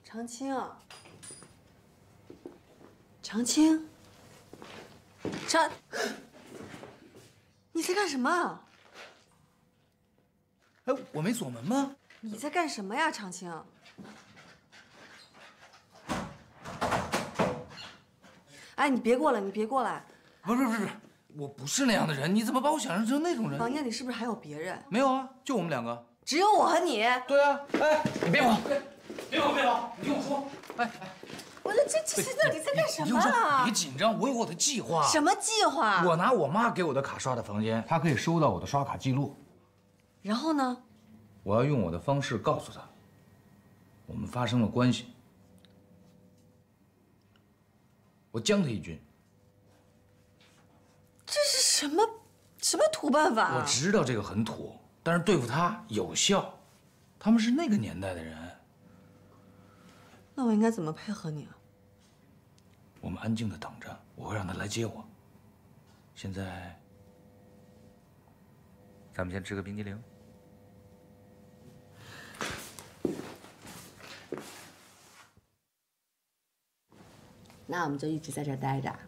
长青，长青，你在干什么？ 哎，我没锁门吗？ 你在干什么呀，长青？哎，你别过来，你别过来！ 不是，我不是那样的人，你怎么把我想象成那种人？ 房间里是不是还有别人？ 没有啊，就我们两个。 只有我和你。 对啊，哎，你别跑，别跑，你听我说。哎， 我这到底在干什么啊？ 别紧张，我有我的计划。 什么计划？ 我拿我妈给我的卡刷的房间，她可以收到我的刷卡记录。 然后呢？ 我要用我的方式告诉她，我们发生了关系。我将她一军。 这是什么土办法啊？ 我知道这个很土，但是对付她有效。他们是那个年代的人。 那我应该怎么配合你啊？ 我们安静的等着，我会让他来接我。现在，咱们先吃个冰激凌。 那我们就一直在这儿待着。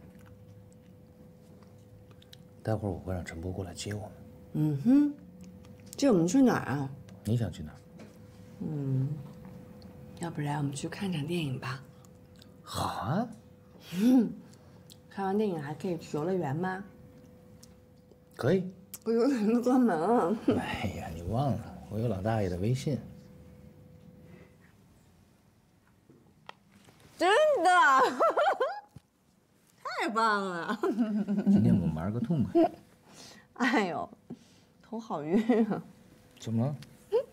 待会儿我会让陈波过来接我们。 嗯哼，接我们去哪儿啊？ 你想去哪儿？ 要不然我们去看场电影吧。 好啊。 看完电影还可以去游乐园吗？ 可以。 我游乐园都关门了。 哎呀，你忘了，我有老大爷的微信。 真的，太棒了！ 今天我们玩个痛快。 哎呦，头好晕啊！ 怎么了？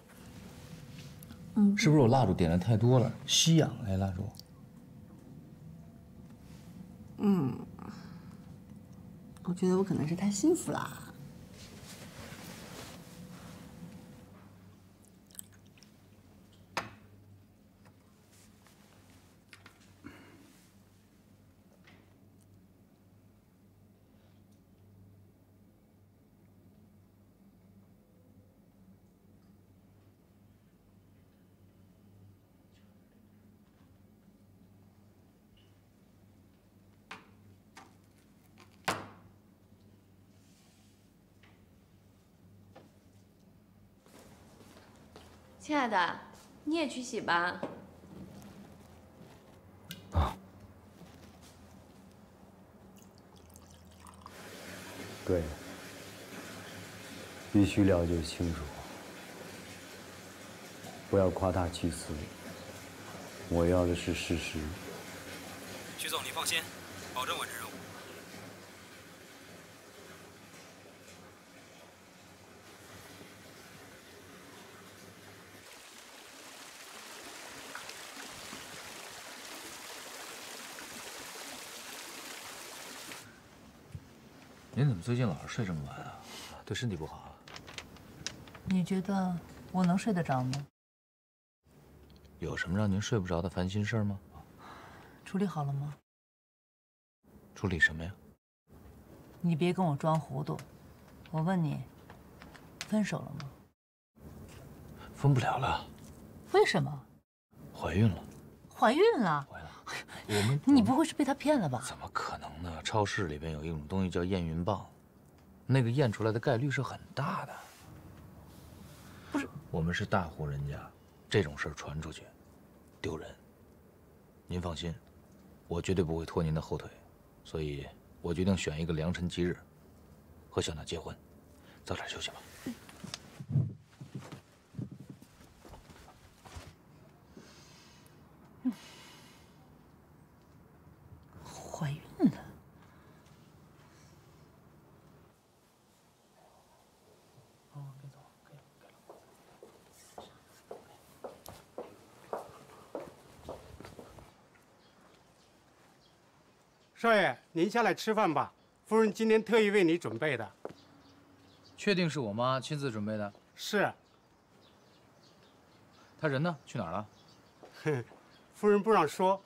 是不是我蜡烛点的太多了，吸氧哎，蜡烛。 我觉得我可能是太幸福啦。 亲爱的，你也去洗吧。 啊。 对，必须了解清楚，不要夸大其词。我要的是事实。 徐总，你放心，保证完成任务。 您怎么最近老是睡这么晚啊？对身体不好啊？ 你觉得我能睡得着吗？ 有什么让您睡不着的烦心事儿吗？ 处理好了吗？ 处理什么呀？ 你别跟我装糊涂。我问你，分手了吗？ 分不了了。 为什么？ 怀孕了。 怀孕了？ 怀了。 你不会是被他骗了吧？ 怎么可能呢？超市里边有一种东西叫验孕棒，那个验出来的概率是很大的。 不是， 我们是大户人家，这种事儿传出去，丢人。您放心，我绝对不会拖您的后腿，所以我决定选一个良辰吉日，和小娜结婚。早点休息吧。 怀孕了？ 哦，别走，可以了。 少爷，您下来吃饭吧，夫人今天特意为你准备的。 确定是我妈亲自准备的？ 是。 她人呢？去哪儿了？ 哼，夫人不让说。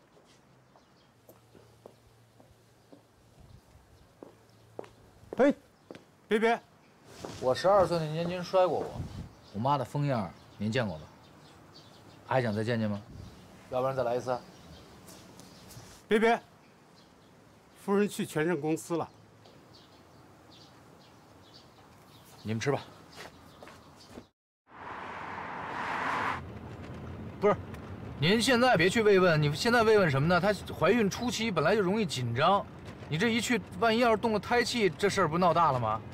哎，别！ 我12岁那年您摔过我，我妈的疯样您见过吧？还想再见见吗？ 要不然再来一次。 别，夫人去全盛公司了。 你们吃吧。不是，您现在别去慰问，你现在慰问什么呢？她怀孕初期本来就容易紧张，你这一去，万一要是动了胎气，这事儿不闹大了吗？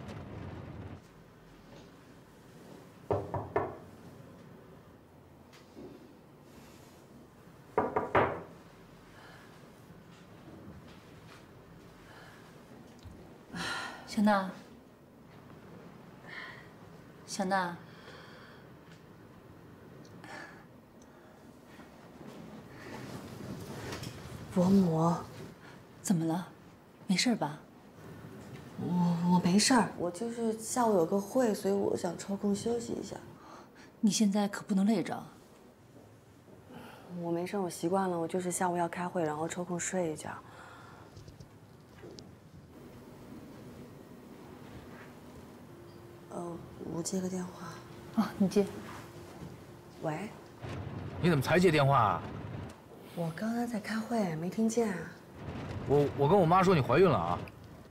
小娜，小娜， 伯母， 怎么了？没事吧？ 我没事儿，我就是下午有个会，所以我想抽空休息一下。 你现在可不能累着。 我没事，我习惯了，我就是下午要开会，然后抽空睡一觉。我接个电话。 啊，你接。 喂， 你怎么才接电话啊？ 我刚才在开会，没听见啊。 我跟我妈说你怀孕了啊。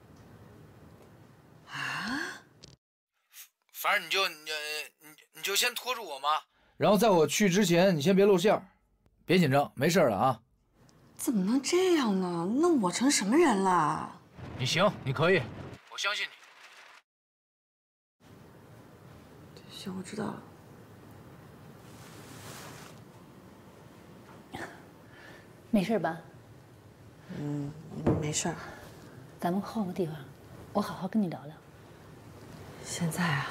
反正你就先拖住我妈，然后在我去之前，你先别露馅儿，别紧张，没事了啊。 怎么能这样呢？那我成什么人了？ 你行，你可以，我相信你。 行，我知道了。 没事吧？ 没事儿。 咱们换个地方，我好好跟你聊聊。 现在啊？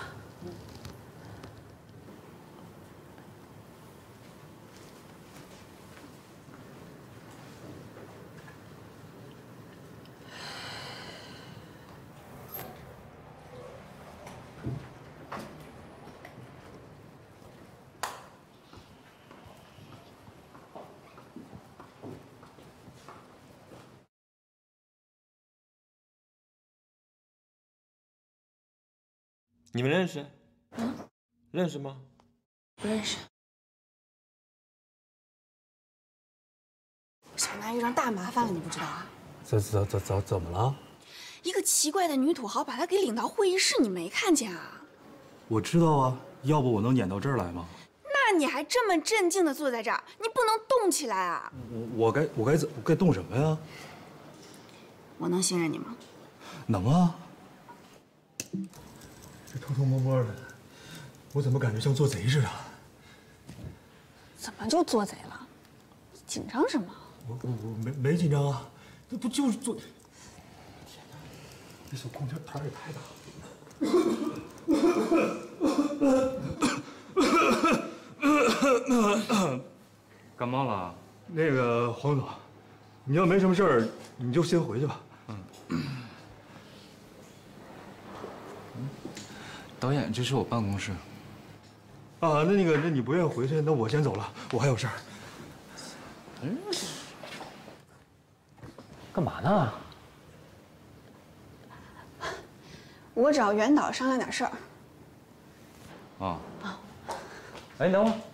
你们认识？认识吗？ 不认识。 小娜遇上大麻烦了，你不知道啊？ 怎么了？ 一个奇怪的女土豪把她给领到会议室，你没看见啊？ 我知道啊，要不我能撵到这儿来吗？ 那你还这么镇静地坐在这儿，你不能动起来啊！ 我该动什么呀？ 我能信任你吗？ 能啊。这偷偷摸摸的，我怎么感觉像做贼似的？ 怎么就做贼了？紧张什么？ 我没紧张啊，这不就是做……天哪，这小空调台也太大了。 感冒了？ 那个黄总，你要没什么事儿，你就先回去吧。 导演，这是我办公室。 啊，那你不愿意回去，那我先走了，我还有事儿。 干嘛呢？ 我找袁导商量点事儿。 啊。哎，等会儿。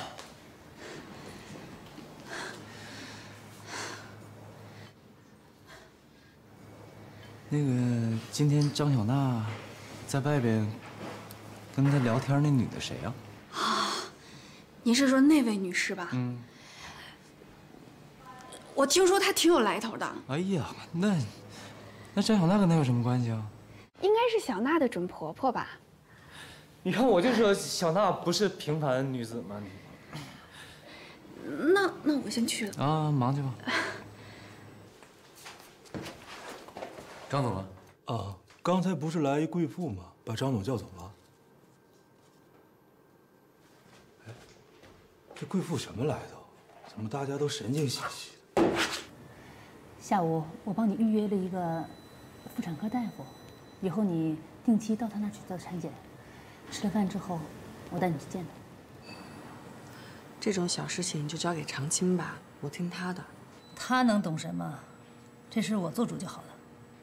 那个，今天张小娜在外边跟他聊天，那女的谁呀？ 啊，你是说那位女士吧？我听说她挺有来头的。 哎呀，那张小娜跟他有什么关系啊？ 应该是小娜的准婆婆吧？ 你看，我就说小娜不是平凡女子吗？ 那我先去了。 啊，忙去吧。 张总呢？ 啊，刚才不是来一贵妇吗？把张总叫走了。哎，这贵妇什么来头？怎么大家都神经兮兮的？ 下午我帮你预约了一个妇产科大夫，以后你定期到他那儿去做产检。吃了饭之后，我带你去见他。 这种小事情就交给常青吧，我听他的。 他能懂什么？这事我做主就好了。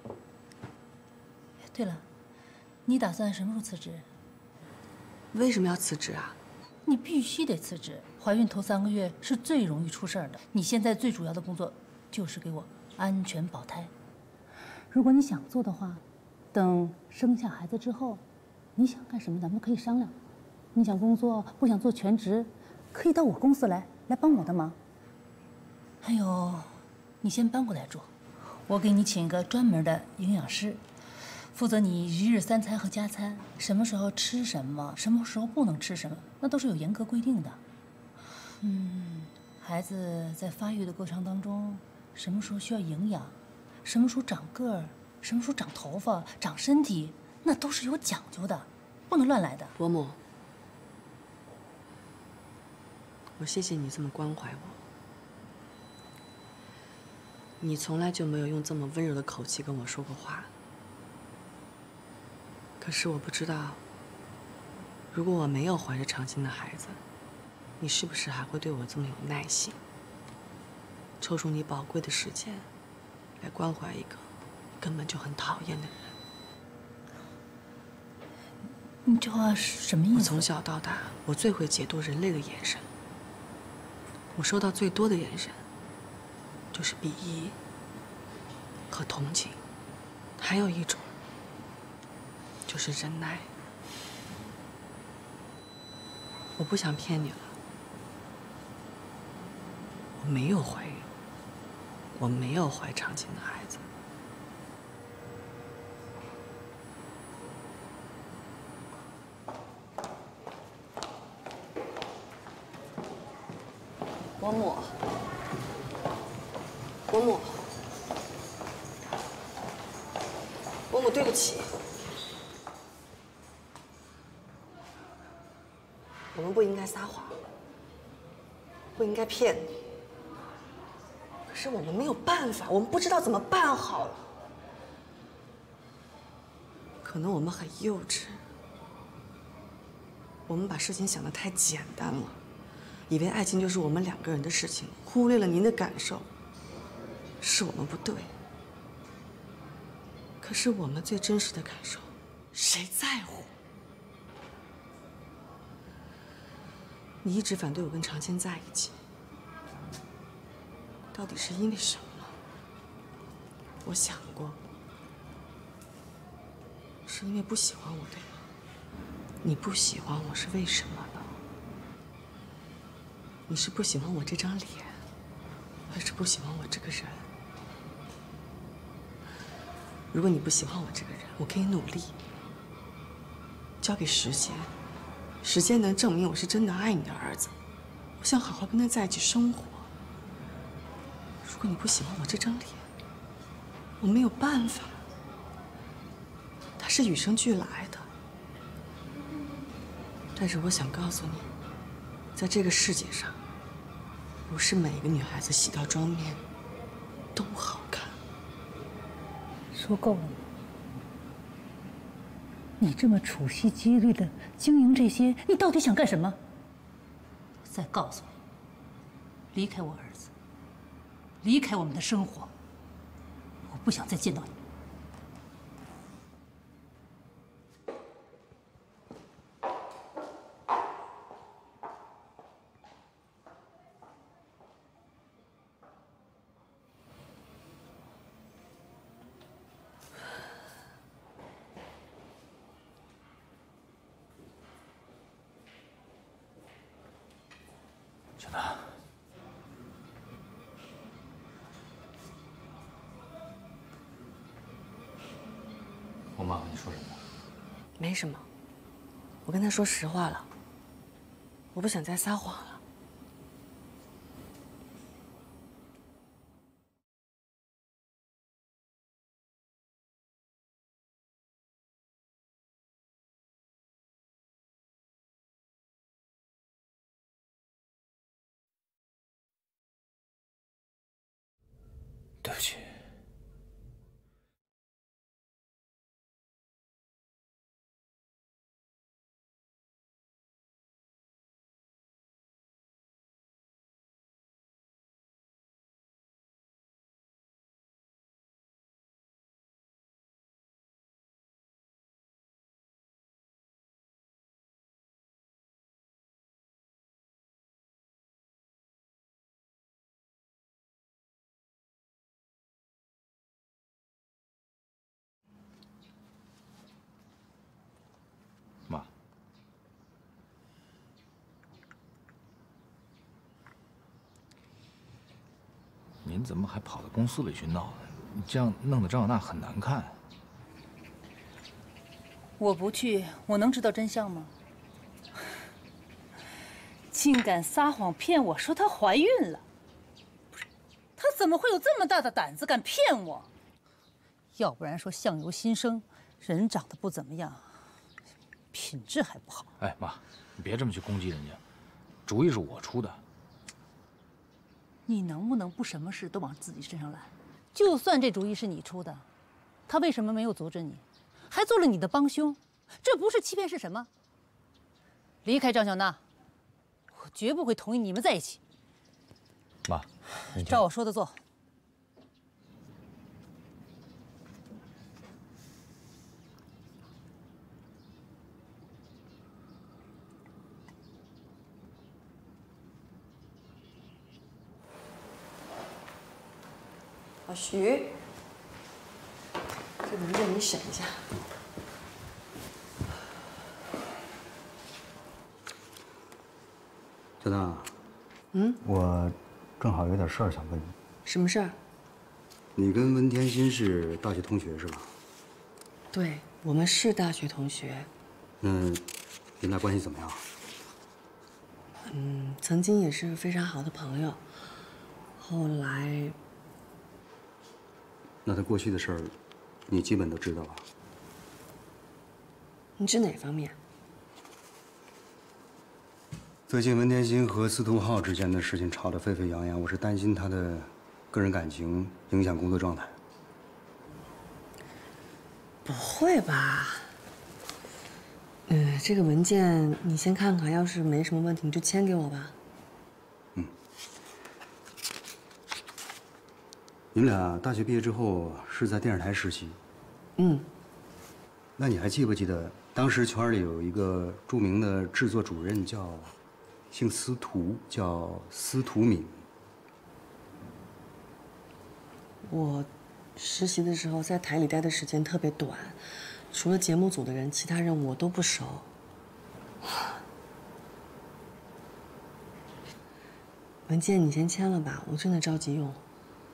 对了，你打算什么时候辞职？ 为什么要辞职啊？ 你必须得辞职， 怀孕头3个月是最容易出事儿的。你现在最主要的工作就是给我安全保胎。如果你想做的话，等生下孩子之后，你想干什么咱们可以商量。你想工作不想做全职，可以到我公司来帮我的忙。还有，你先搬过来住，我给你请一个专门的营养师，负责你1日3餐和加餐，什么时候吃什么，什么时候不能吃什么，那都是有严格规定的。孩子在发育的过程当中，什么时候需要营养，什么时候长个儿，什么时候长头发、长身体，那都是有讲究的，不能乱来的。 伯母，我谢谢你这么关怀我。你从来就没有用这么温柔的口气跟我说过话。可是我不知道，如果我没有怀着长青的孩子，你是不是还会对我这么有耐心，抽出你宝贵的时间来关怀一个根本就很讨厌的人？ 你这话是什么意思？ 我从小到大，我最会解读人类的眼神。我收到最多的眼神，就是鄙夷和同情，还有一种就是忍耐。我不想骗你了，我没有怀孕，我没有怀长青的孩子。伯母，伯母，伯母，对不起，我们不应该撒谎，不应该骗你。可是我们没有办法，我们不知道怎么办好了。可能我们很幼稚，我们把事情想得太简单了。以为爱情就是我们2个人的事情，忽略了您的感受，是我们不对。可是我们最真实的感受，谁在乎？你一直反对我跟长青在一起，到底是因为什么？我想过，是因为不喜欢我，对吗？你不喜欢我是为什么呢？你是不喜欢我这张脸，还是不喜欢我这个人？如果你不喜欢我这个人，我可以努力，交给时间，时间能证明我是真的爱你的儿子。我想好好跟他在一起生活。如果你不喜欢我这张脸，我没有办法，它是与生俱来的。但是我想告诉你，在这个世界上，不是每一个女孩子洗掉妆面都好看。 说够了吗？你这么处心积虑的经营这些，你到底想干什么？我再告诉你，离开我儿子，离开我们的生活，我不想再见到你。 小娜，我妈跟你说什么？ 没什么，我跟他说实话了，我不想再撒谎了。 对不起。 你怎么还跑到公司里去闹呢？你这样弄得张小娜很难看。 我不去，我能知道真相吗？竟敢撒谎骗我说她怀孕了！不是，她怎么会有这么大的胆子敢骗我？要不然说相由心生，人长得不怎么样，品质还不好。 哎妈，你别这么去攻击人家，主意是我出的。 你能不能不什么事都往自己身上揽？就算这主意是你出的，他为什么没有阻止你，还做了你的帮凶？这不是欺骗是什么？离开张小娜，我绝不会同意你们在一起。 妈， 照我说的做。 老徐，这文件你审一下。 小娜，我正好有点事儿想问你。 什么事儿？ 你跟文天心是大学同学是吧？ 对，我们是大学同学。 那你俩关系怎么样？ 曾经也是非常好的朋友，后来。 那他过去的事儿，你基本都知道了。 你指哪方面？ 最近文天心和司徒浩之间的事情吵得沸沸扬扬，我是担心他的个人感情影响工作状态。 不会吧？这个文件你先看看，要是没什么问题，你就签给我吧。 你们俩大学毕业之后是在电视台实习。那你还记不记得当时圈里有一个著名的制作主任姓司徒，叫司徒敏。 我实习的时候在台里待的时间特别短，除了节目组的人，其他人我都不熟。文件你先签了吧，我真的着急用。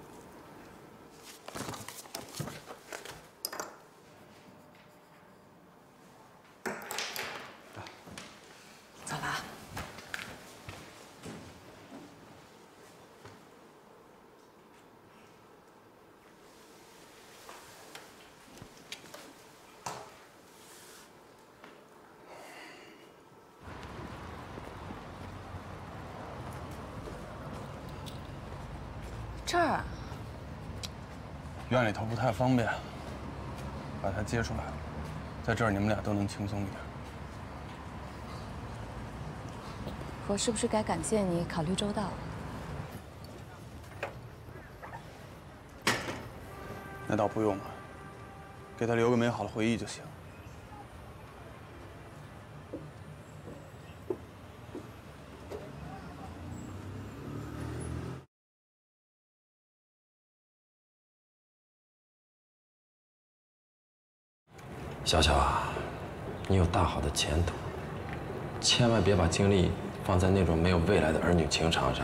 走吧。 这儿啊， 院里头不太方便，把他接出来了，在这儿你们俩都能轻松一点。 我是不是该感谢你考虑周到？ 那倒不用了，给他留个美好的回忆就行。 小小啊，你有大好的前途，千万别把精力放在那种没有未来的儿女情长上。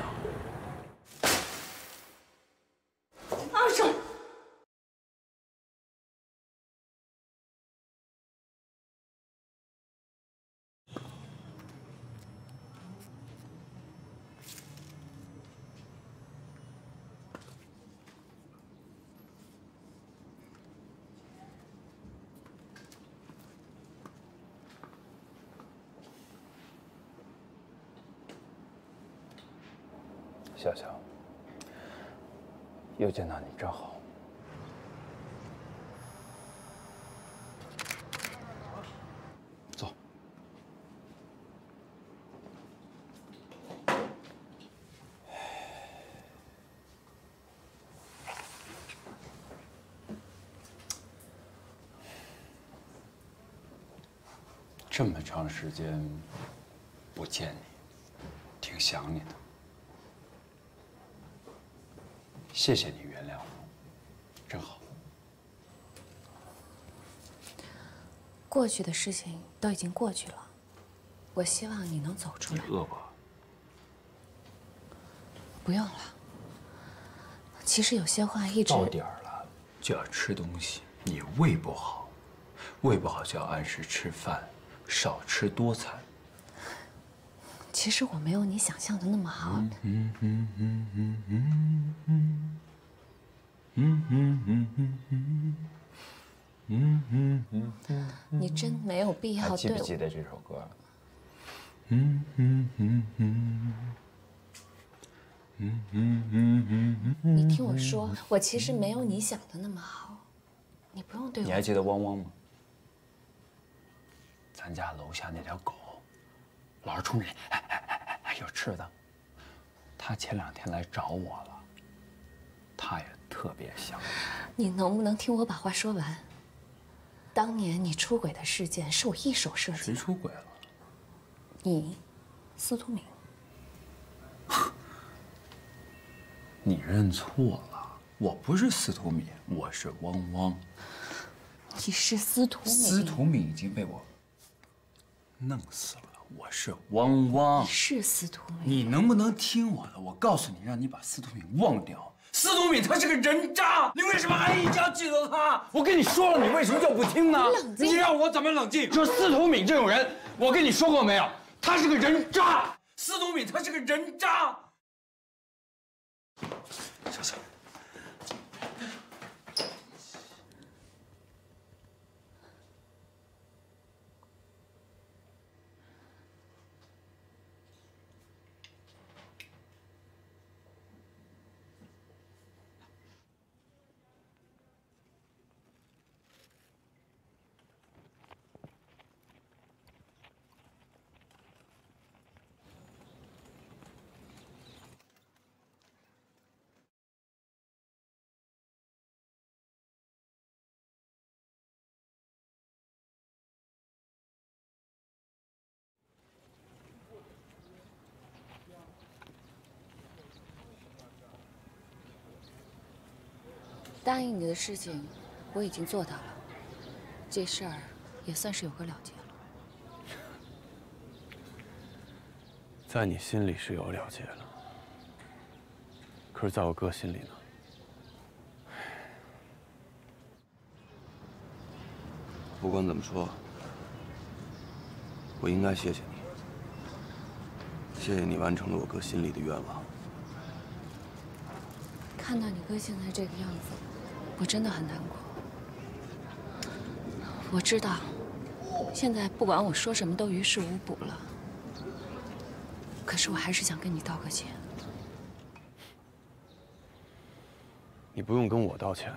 二婶， 小小，又见到你真好。坐。这么长时间不见你，挺想你的。谢谢你原谅我，真好。 过去的事情都已经过去了，我希望你能走出来。 你饿不？ 不用了， 其实有些话一直到点儿了就要吃东西，你胃不好，胃不好就要按时吃饭，少吃多餐。 其实我没有你想象的那么好。你真没有必要对我。 还记不记得这首歌？ 你听我说，我其实没有你想的那么好，你不用对我。 你还记得汪汪吗？咱家楼下那条狗，老是冲着有吃的。它前2天来找我了，它也特别想你能不能听我把话说完？当年你出轨的事件是我一手设计的。 谁出轨了？ 你，司徒敏。 你认错了，我不是司徒敏，我是汪汪。 你是司徒敏。 司徒敏已经被我弄死了，我是汪汪。 你是司徒敏。 你能不能听我的？我告诉你，让你把司徒敏忘掉。司徒敏他是个人渣，你为什么还一定要记得他？我跟你说了，你为什么就不听呢？你让我怎么冷静？说司徒敏这种人，我跟你说过没有？他是个人渣。司徒敏他是个人渣。小小。 答应你的事情，我已经做到了，这事儿也算是有个了结了。 在你心里是有了结了，可是在我哥心里呢？不管怎么说，我应该谢谢你，谢谢你完成了我哥心里的愿望。 看到你哥现在这个样子，我真的很难过。我知道，现在不管我说什么都于事无补了。可是我还是想跟你道个歉。 你不用跟我道歉。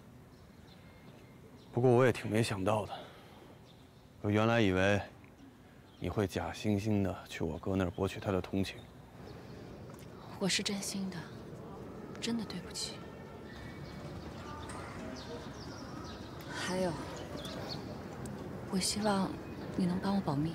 不过我也挺没想到的，我原来以为你会假惺惺的去我哥那儿博取他的同情。 我是真心的，真的对不起。还有，我希望你能帮我保密。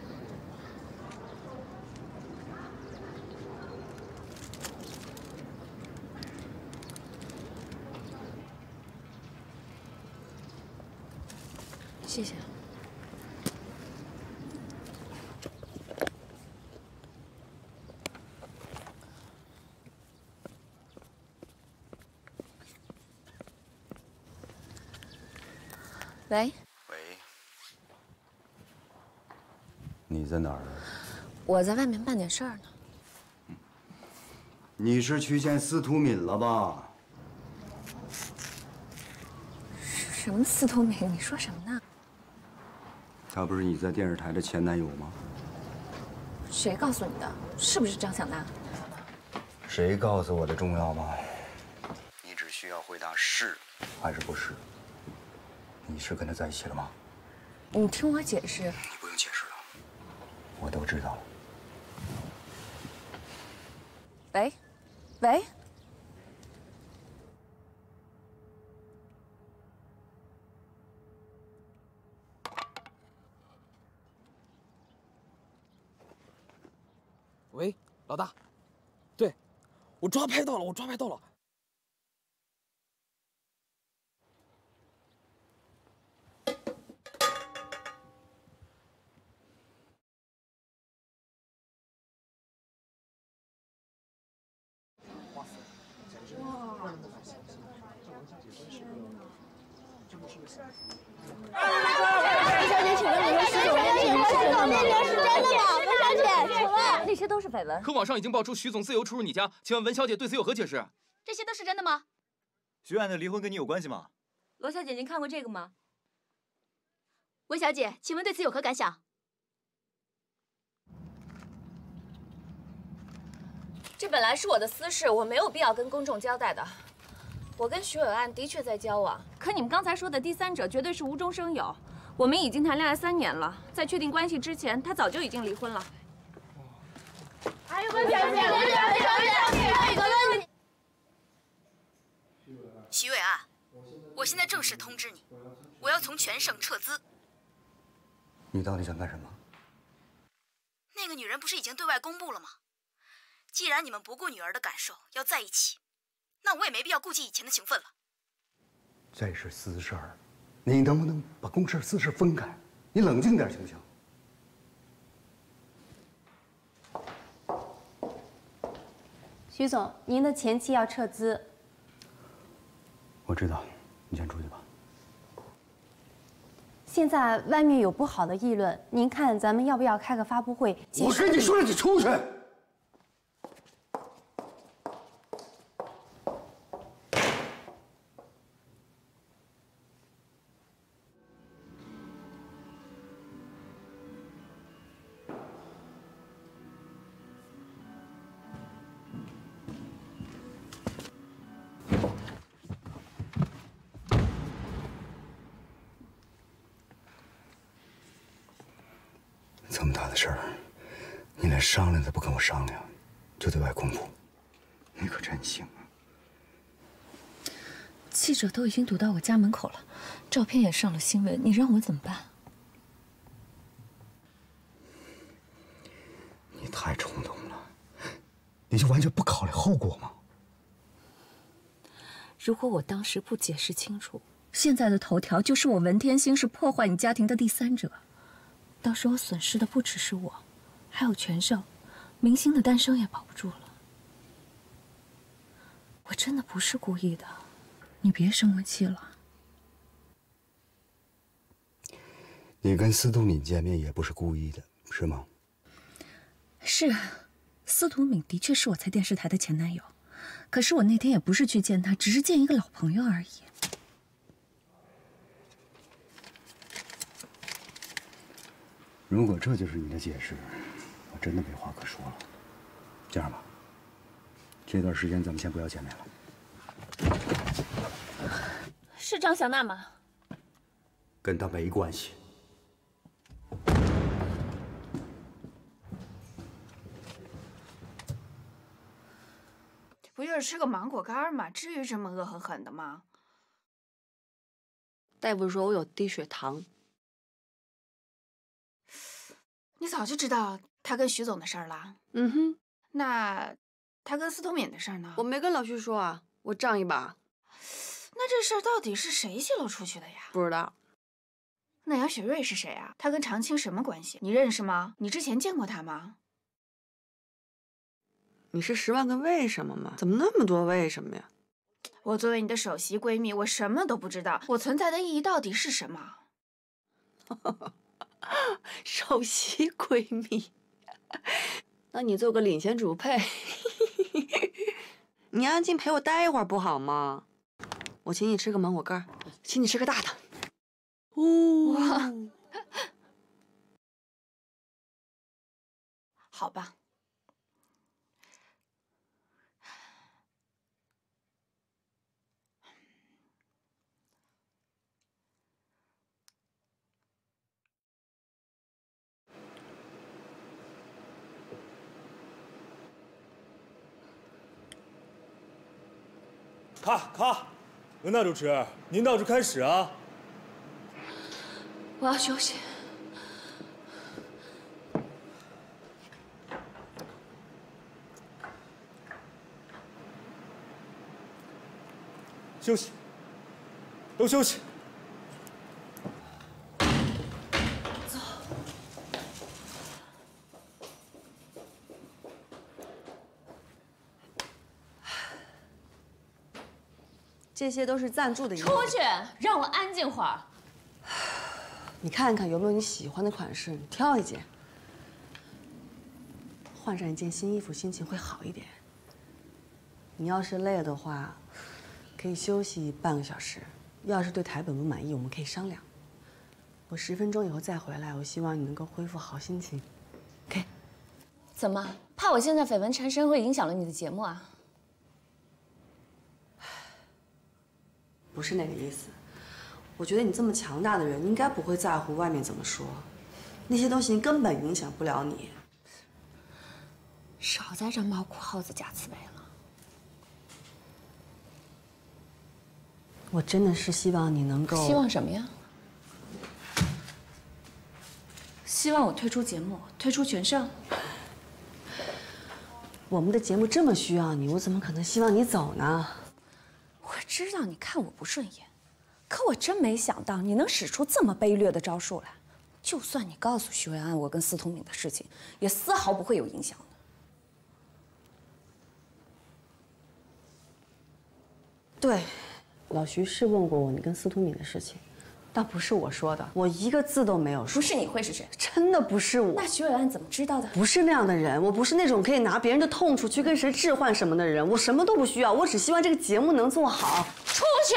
谢谢。喂。 喂。你在哪儿？ 我在外面办点事儿呢。 你是去见司徒敏了吧？ 什么司徒敏？你说什么呢？ 他不是你在电视台的前男友吗？ 谁告诉你的？是不是张小娜？ 谁告诉我的重要吗？你只需要回答是还是不是。你是跟他在一起了吗？ 你听我解释。 你不用解释了，我都知道了。 喂，喂。 喂，老大，对，我抓拍到了，我抓拍到了。 小姐，请问你们徐总那名是真的吗？文小姐，请问那些都是绯闻。 可网上已经爆出徐总自由出入你家，请问文小姐对此有何解释？ 这些都是真的吗？ 徐安的离婚跟你有关系吗？ 罗小姐，您看过这个吗？文小姐，请问对此有何感想？这本来是我的私事，我没有必要跟公众交代的。我跟徐伟安的确在交往，可你们刚才说的第三者绝对是无中生有。我们已经谈恋爱3年了，在确定关系之前，他早就已经离婚了。 还有个小姐，还有一个问题。 徐伟安，我现在正式通知你，我要从全省撤资。 你到底想干什么？ 那个女人不是已经对外公布了吗？既然你们不顾女儿的感受要在一起，那我也没必要顾及以前的情分了。 这是私事儿，你能不能把公事私事分开？你冷静点行不行？ 徐总，您的前妻要撤资。 我知道，你先出去吧。 现在外面有不好的议论，您看咱们要不要开个发布会？ 我跟你说了，你出去。这么大的事儿，你连商量都不跟我商量，就对外公布，你可真行啊！ 记者都已经堵到我家门口了，照片也上了新闻，你让我怎么办？ 你太冲动了，你就完全不考虑后果吗？ 如果我当时不解释清楚，现在的头条就是我文天星是破坏你家庭的第三者。到时候损失的不只是我，还有全少，明星的诞生也保不住了。我真的不是故意的，你别生我气了。 你跟司徒敏见面也不是故意的，是吗？ 是啊，司徒敏的确是我在电视台的前男友，可是我那天也不是去见他，只是见一个老朋友而已。 如果这就是你的解释，我真的没话可说了。这样吧，这段时间咱们先不要见面了。 是张小娜吗？ 跟他没关系。 不就是吃个芒果干吗？至于这么恶狠狠的吗？ 大夫说我有低血糖。 你早就知道他跟徐总的事儿了。 嗯哼， 那他跟司徒敏的事儿呢？ 我没跟老徐说啊，我仗一把。 那这事儿到底是谁泄露出去的呀？ 不知道。 那杨雪瑞是谁啊？他跟常青什么关系？你认识吗？你之前见过他吗？ 你是10万个为什么吗？怎么那么多为什么呀？ 我作为你的首席闺蜜，我什么都不知道，我存在的意义到底是什么？ 首席闺蜜，那你做个领衔主配，你安静陪我待一会儿不好吗？我请你吃个芒果干，请你吃个大的。 哇，好吧。 卡，轮到主持，您倒是开始啊！ 我要休息。 休息，都休息。 走。 这些都是赞助的衣服。 出去，让我安静会儿。 你看看有没有你喜欢的款式，你挑一件。换上一件新衣服，心情会好一点。你要是累了的话，可以休息半个小时。要是对台本不满意，我们可以商量。我10分钟以后再回来，我希望你能够恢复好心情。OK？ 怎么？怕我现在绯闻缠身会影响了你的节目啊？ 不是那个意思。我觉得你这么强大的人，应该不会在乎外面怎么说。那些东西根本影响不了你。 少在这猫哭耗子假刺猬了。 我真的是希望你能够。 希望什么呀？希望我退出节目，退出全胜。 我们的节目这么需要你，我怎么可能希望你走呢？ 我知道你看我不顺眼，可我真没想到你能使出这么卑劣的招数来。就算你告诉徐伟安我跟司徒敏的事情，也丝毫不会有影响的。 对，老徐是问过我你跟司徒敏的事情，但不是我说的，我一个字都没有说。 不是你会是谁？ 真的不是我。 那徐伟安怎么知道的？ 不是那样的人，我不是那种可以拿别人的痛处去跟谁置换什么的人，我什么都不需要，我只希望这个节目能做好。 出去！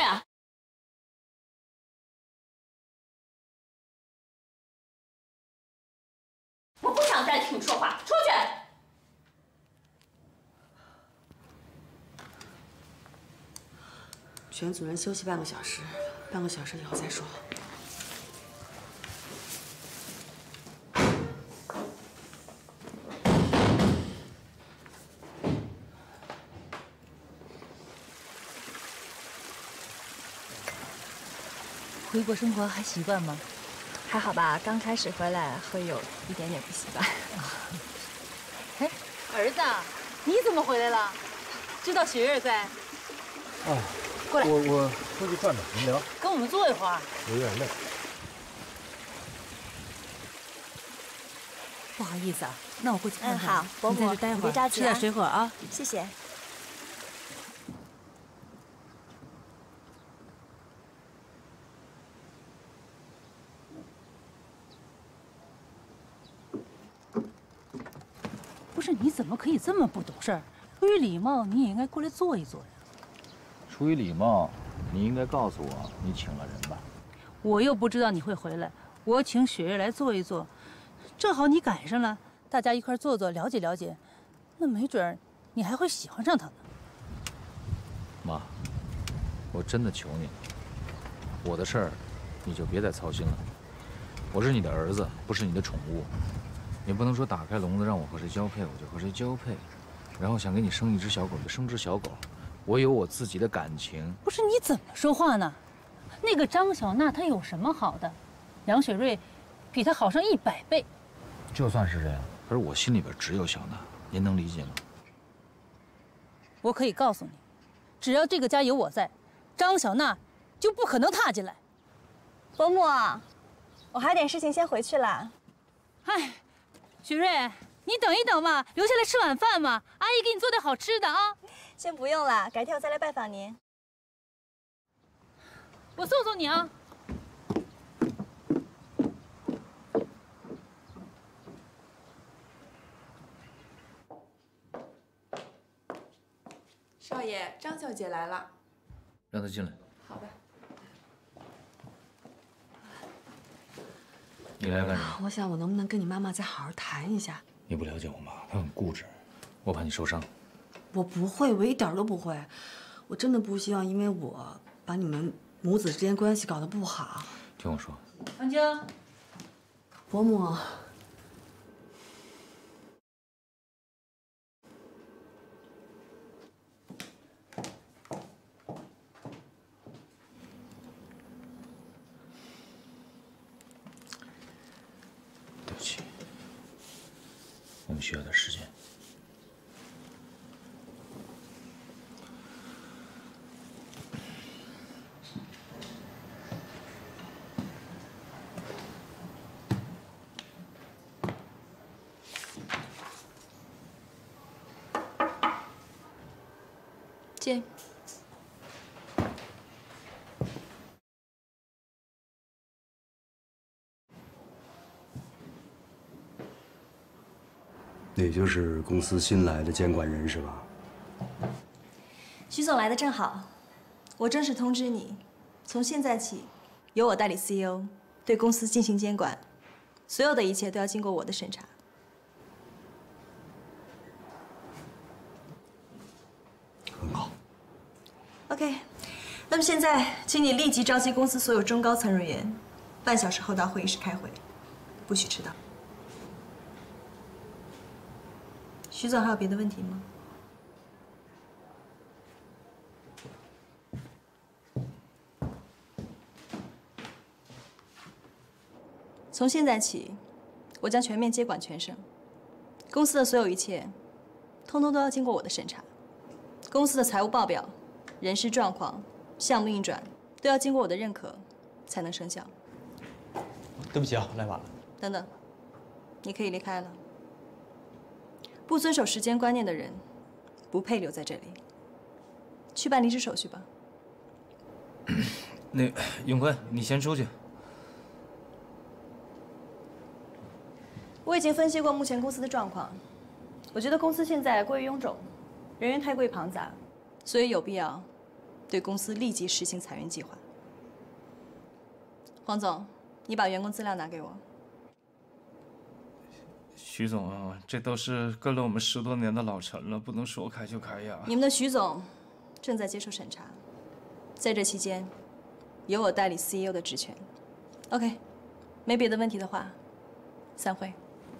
我不想再听你说话，出去！ 选组人休息半个小时，半个小时以后再说。 回国生活还习惯吗？ 还好吧，刚开始回来会有一点点不习惯。 哎，儿子，你怎么回来了？知道雪月在？ 哦， 过来， 我出去转转，您聊。 跟我们坐一会儿。 我有点累。 不好意思啊，那我过去看看。 好，伯母， 你在这待会儿， 别着急， 吃点水果啊。 谢谢。 不是，你怎么可以这么不懂事儿？出于礼貌，你也应该过来坐一坐呀。 出于礼貌，你应该告诉我你请了人吧。 我又不知道你会回来，我请雪月来坐一坐，正好你赶上了，大家一块坐坐，了解了解，那没准儿你还会喜欢上他呢。 妈，我真的求你了，我的事儿你就别再操心了。我是你的儿子，不是你的宠物。你不能说打开笼子让我和谁交配我就和谁交配，然后想给你生一只小狗就生只小狗。我有我自己的感情。 不是，你怎么说话呢？那个张小娜她有什么好的？杨雪瑞比她好上100倍。 就算是这样，可是我心里边只有小娜，您能理解吗？ 我可以告诉你，只要这个家有我在，张小娜就不可能踏进来。 伯母，我还有点事情，先回去了。 哎，雪瑞，你等一等嘛，留下来吃晚饭嘛，阿姨给你做点好吃的啊。 先不用了，改天我再来拜访您。 我送送你啊。 少爷，张小姐来了。 让她进来。 好的。 你来干什么？ 我想我能不能跟你妈妈再好好谈一下？ 你不了解我妈，她很固执，我怕你受伤。 我不会，我一点都不会。我真的不希望因为我把你们母子之间关系搞得不好。 听我说， 王晶， 伯母， 对不起，我们需要点时间。 进。 也就是公司新来的监管人是吧？ 徐总来的正好，我正式通知你，从现在起，由我代理 CEO 对公司进行监管，所有的一切都要经过我的审查。 很好。 OK， 那么现在，请你立即召集公司所有中高层人员，半小时后到会议室开会，不许迟到。徐总还有别的问题吗？从现在起，我将全面接管全省，公司的所有一切，通通都要经过我的审查。公司的财务报表、人事状况、项目运转，都要经过我的认可，才能生效。 对不起啊，来晚了。 等等，你可以离开了。不遵守时间观念的人，不配留在这里。去办离职手续吧。 那永坤，你先出去。 我已经分析过目前公司的状况，我觉得公司现在过于臃肿，人员太过于庞杂，所以有必要对公司立即实行裁员计划。黄总，你把员工资料拿给我。 徐总啊，这都是跟了我们10多年的老陈了，不能说开就开呀。 你们的徐总正在接受审查，在这期间，由我代理 CEO 的职权。OK， 没别的问题的话，散会。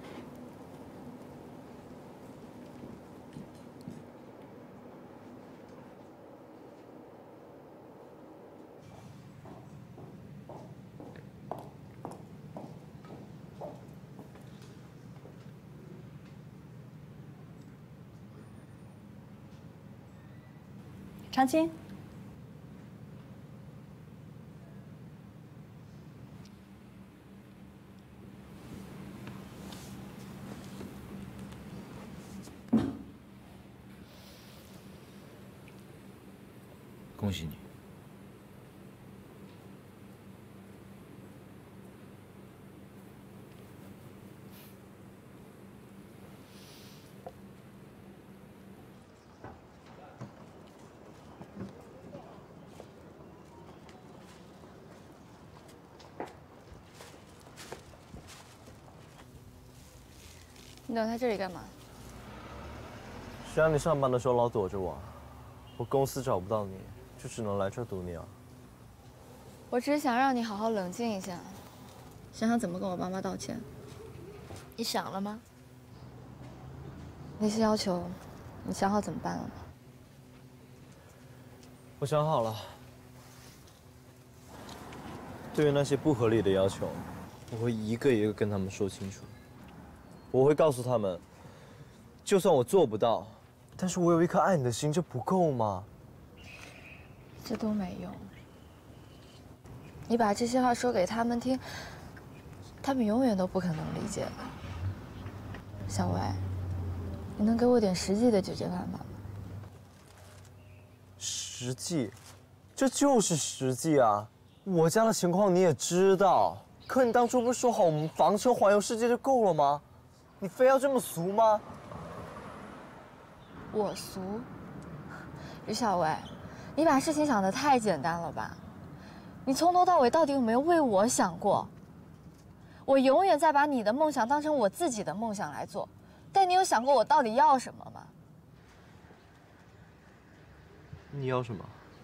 长青， 恭喜你。 你留在这里干嘛？ 谁让你上班的时候老躲着我？我公司找不到你，就只能来这儿堵你啊。 我只是想让你好好冷静一下，想想怎么跟我爸妈道歉。你想了吗？那些要求，你想好怎么办了吗？ 我想好了。对于那些不合理的要求，我会一个一个跟他们说清楚。我会告诉他们，就算我做不到，但是我有一颗爱你的心，这不够吗？ 这都没用。你把这些话说给他们听，他们永远都不可能理解的。小薇，你能给我点实际的解决办法吗？ 实际，这就是实际啊！我家的情况你也知道，可你当初不是说好我们房车环游世界就够了吗？你非要这么俗吗？ 我俗？于小薇，你把事情想得太简单了吧？你从头到尾到底有没有为我想过？我永远在把你的梦想当成我自己的梦想来做，但你有想过我到底要什么吗？ 你要什么？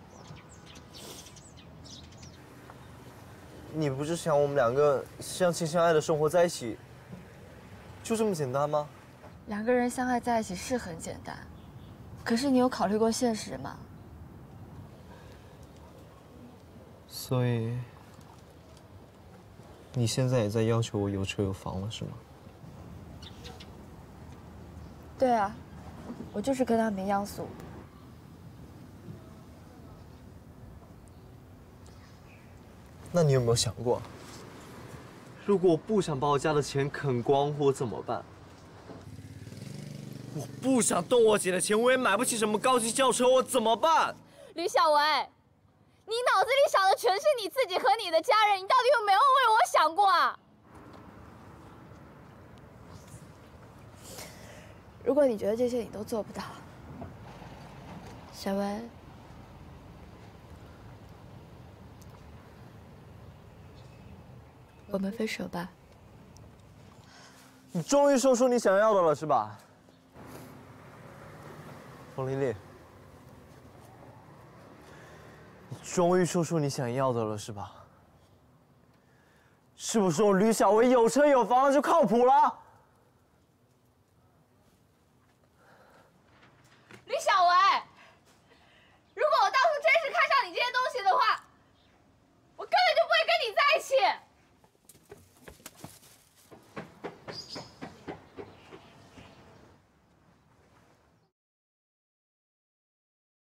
你不是想我们两个相亲相爱的生活在一起，就这么简单吗？ 两个人相爱在一起是很简单，可是你有考虑过现实吗？ 所以，你现在也在要求我有车有房了，是吗？ 对啊，我就是跟他们一样俗。 那你有没有想过，如果我不想把我家的钱啃光，我怎么办？我不想动我姐的钱，我也买不起什么高级轿车，我怎么办？ 吕小薇，你脑子里想的全是你自己和你的家人，你到底有没有为我想过啊？ 如果你觉得这些你都做不到，小文，我们分手吧。 你终于说出你想要的了，是吧？冯琳琳，你终于说出你想要的了，是吧？是不是说吕小薇有车有房就靠谱了？